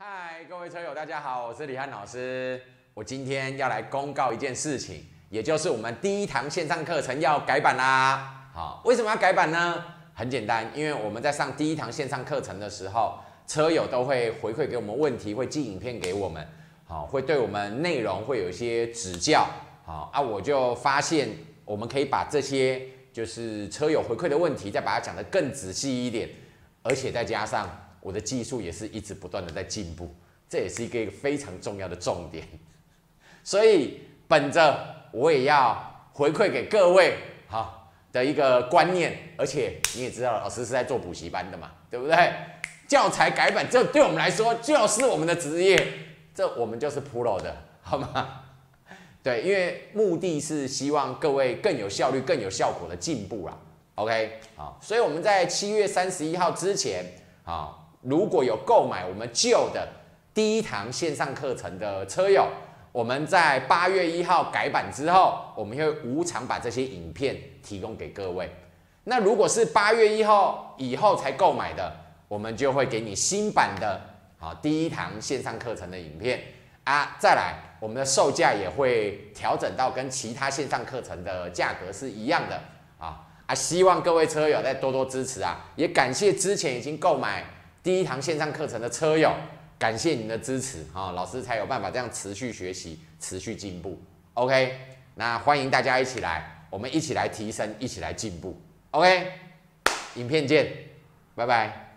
嗨，各位车友，大家好，我是李翰老师。我今天要来公告一件事情，也就是我们第一堂线上课程要改版啦。好，为什么要改版呢？很简单，因为我们在上第一堂线上课程的时候，车友都会回馈给我们问题，会寄影片给我们，好，会对我们内容会有一些指教。好啊，我就发现我们可以把这些就是车友回馈的问题，再把它讲得更仔细一点，而且再加上我的技术也是一直不断的在进步，这也是一个非常重要的重点。所以本着我也要回馈给各位好的一个观念，而且你也知道老师是在做补习班的嘛，对不对？教材改版，这对我们来说就是我们的职业，这我们就是 pro 的，好吗？对，因为目的是希望各位更有效率、更有效果的进步啦。OK， 好，所以我们在7月31号之前，好，如果有购买我们旧的第一堂线上课程的车友，我们在8月1号改版之后，我们会无偿把这些影片提供给各位。那如果是8月1号以后才购买的，我们就会给你新版的第一堂线上课程的影片啊。再来，我们的售价也会调整到跟其他线上课程的价格是一样的啊。希望各位车友再多多支持啊！也感谢之前已经购买第一堂线上课程的车友，感谢您的支持老师才有办法这样持续学习、持续进步。OK， 那欢迎大家一起来，我们一起来提升，一起来进步。OK， 影片见，拜拜。